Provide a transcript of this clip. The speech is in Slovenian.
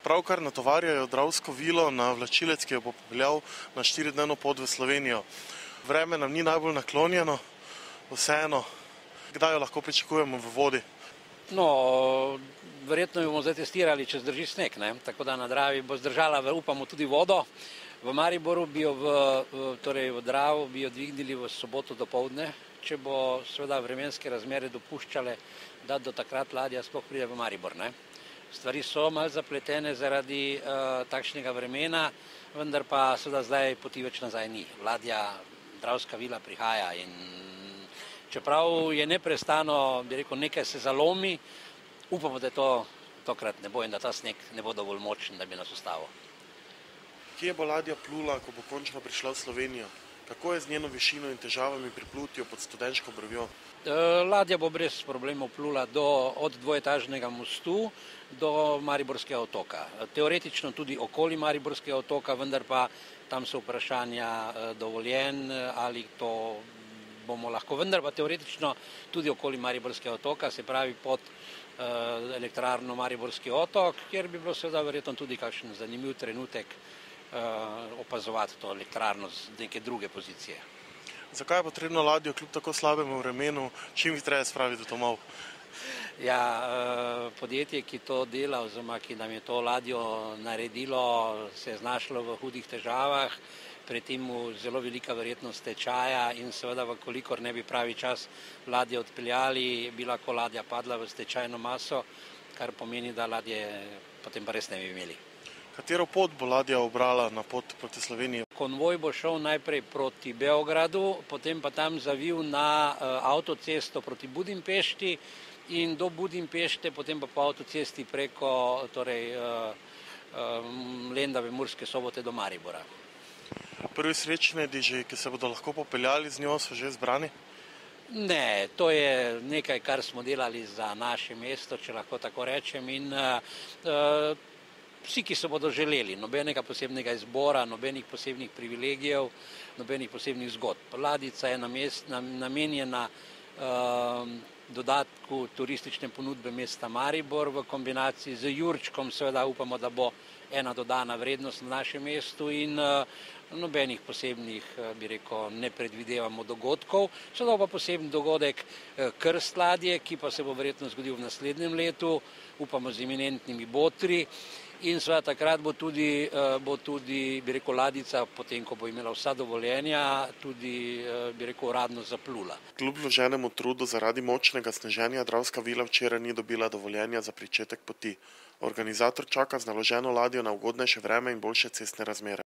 Pravkar natovarjajo Dravsko vilo na vlačilec, ki jo bo popeljal na 4-dnevno pot v Slovenijo. Vreme nam ni najbolj naklonjeno, vseeno, kdaj jo lahko pričakujemo v vodi? No, verjetno jo bomo zdaj testirali, če zdrži sneg, ne? Tako da na Dravi bo zdržala, upamo, tudi vodo. V Mariboru bi jo v Dravo bi jo dvignili v soboto dopoldne, če bo seveda vremenske razmere dopuščale, da do takrat ladja sploh pride v Maribor, ne? Stvari so malo zapletene zaradi takšnega vremena, vendar pa seveda zdaj poti več nazaj ni. Ladja Dravska vila prihaja in čeprav je neprestano, bi rekel, nekaj se zalomi, upamo, da to tokrat ne bo in da ta sneg ne bo dovolj močen, da bi nas ustavil. Kje bo ladja plula, ko bo končno prišla v Slovenijo? Kako je z njeno višino in težavami pri plutju pod Studenško brvjo? Ladja bo brez problemov plula od dvoetažnega mostu do Mariborskega otoka. Teoretično tudi okoli Mariborskega otoka, vendar pa tam so vprašanja dovoljen, ali to bomo lahko, vendar pa teoretično tudi okoli Mariborskega otoka, se pravi pod elektrarno Mariborski otok, kjer bi bilo seveda verjetno tudi kakšen zanimiv trenutek opazovati to elektrarno z neke druge pozicije. Zakaj je potrebno ladjo kljub tako slabemu vremenu čim hitreje spraviti domov? Ja, podjetje, ki to dela oziroma ki nam je to ladjo naredilo, se je znašlo v hudih težavah, pri tem zelo velika verjetnost stečaja in seveda, kolikor ne bi pravi čas ladje odpeljali, bi lahko ladja padla v stečajno maso, kar pomeni, da ladje potem pa res ne bi imeli. Katero pot bo ladja ubrala na pot proti Sloveniji? Konvoj bo šel najprej proti Beogradu, potem pa tam zavil na avtocesto proti Budimpešti in do Budimpešte, potem pa po avtocesti preko Lendave, Murske Sobote do Maribora. Prvi srečnedi, ki se bodo lahko popeljali z njo, so že zbrani? Ne, to je nekaj, kar smo delali za naše mesto, če lahko tako rečem, in vsi, ki se bodo želeli, nobenega posebnega izbora, nobenih posebnih privilegijev, nobenih posebnih zgodb. Ladjica je namenjena dodatku turistične ponudbe mesta Maribor v kombinaciji z jurčkom, seveda upamo, da bo ena dodana vrednost na našem mestu in nobenih posebnih, bi rekel, ne predvidevamo dogodkov. Seveda pa poseben dogodek krst ladje, ki pa se bo verjetno zgodil v naslednjem letu, upamo z eminentnimi botri. In seveda takrat bo tudi, bi rekel, ladjica, potem ko bo imela vsa dovoljenja, tudi, bi rekel, uradno zaplula. Kljub vloženemu trudu zaradi močnega sneženja Dravska vila včeraj ni dobila dovoljenja za pričetek poti. Organizator čaka z naloženo ladjo na ugodnejše vreme in boljše cestne razmere.